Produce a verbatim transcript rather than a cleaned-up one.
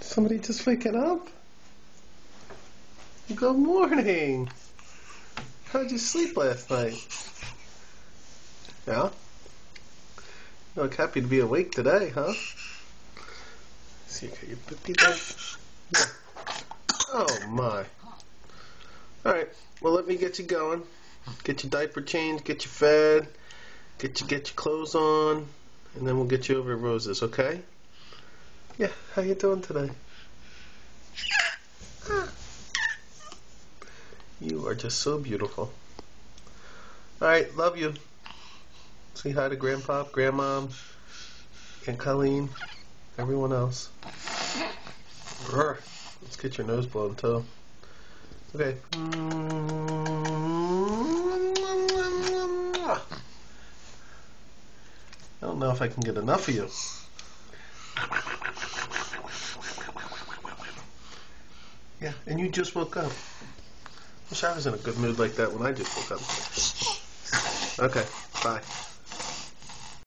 Somebody just waking up? Good morning. How'd you sleep last night? Yeah? You look happy to be awake today, huh? See, you got your pippy there? Yeah. Oh my. Alright, well let me get you going. Get your diaper changed, get you fed, get you get your clothes on, and then we'll get you over to Rose's, okay? Yeah, how you doing today? You are just so beautiful. Alright, love you. Say hi to Grandpa, Grandmom, and Colleen, everyone else. Let's get your nose blown too. Okay. I don't know if I can get enough of you. Yeah, and you just woke up. Wish I was in a good mood like that when I just woke up. Okay, bye.